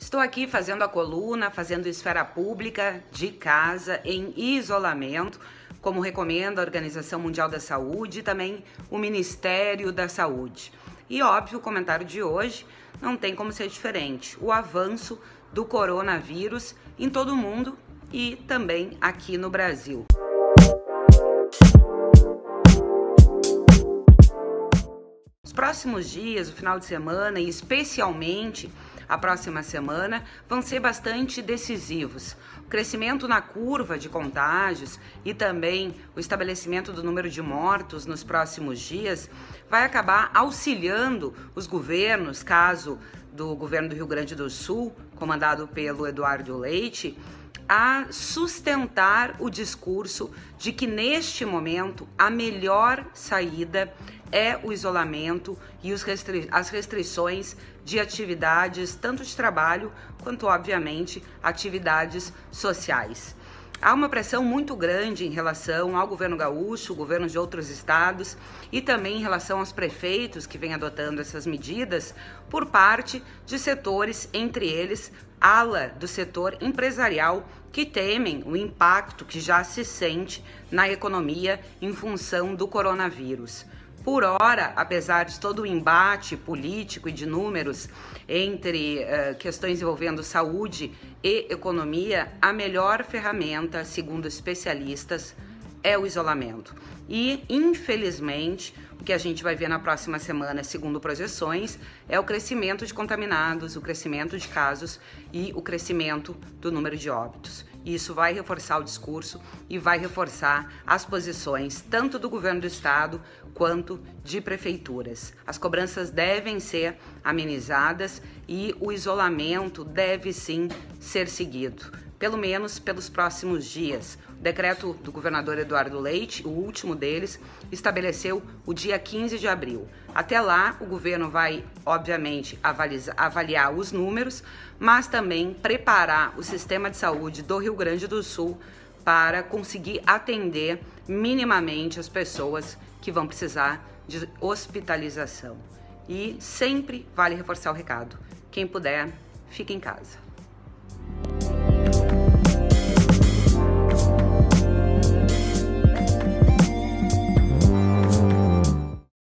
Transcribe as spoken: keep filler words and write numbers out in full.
Estou aqui fazendo a coluna, fazendo esfera pública de casa em isolamento, como recomenda a Organização Mundial da Saúde e também o Ministério da Saúde. E óbvio, o comentário de hoje não tem como ser diferente. O avanço do coronavírus em todo o mundo e também aqui no Brasil. Os próximos dias, o final de semana e especialmente a próxima semana vão ser bastante decisivos. O crescimento na curva de contágios e também o estabelecimento do número de mortos nos próximos dias vai acabar auxiliando os governos, caso do governo do Rio Grande do Sul, comandado pelo Eduardo Leite, a sustentar o discurso de que neste momento a melhor saída é o isolamento e os restri- as restrições de atividades, tanto de trabalho quanto, obviamente, atividades sociais. Há uma pressão muito grande em relação ao governo gaúcho, governos de outros estados e também em relação aos prefeitos que vêm adotando essas medidas por parte de setores, entre eles, ala do setor empresarial, que temem o impacto que já se sente na economia em função do coronavírus. Por ora, apesar de todo o embate político e de números entre uh, questões envolvendo saúde e economia, a melhor ferramenta, segundo especialistas, é o isolamento. E, infelizmente, o que a gente vai ver na próxima semana, segundo projeções, é o crescimento de contaminados, o crescimento de casos e o crescimento do número de óbitos. Isso vai reforçar o discurso e vai reforçar as posições tanto do governo do estado quanto de prefeituras. As cobranças devem ser amenizadas e o isolamento deve sim ser seguido, pelo menos pelos próximos dias. O decreto do governador Eduardo Leite, o último deles, estabeleceu o dia quinze de abril. Até lá, o governo vai, obviamente, avaliar, avaliar os números, mas também preparar o sistema de saúde do Rio Grande do Sul para conseguir atender minimamente as pessoas que vão precisar de hospitalização. E sempre vale reforçar o recado: quem puder, fique em casa.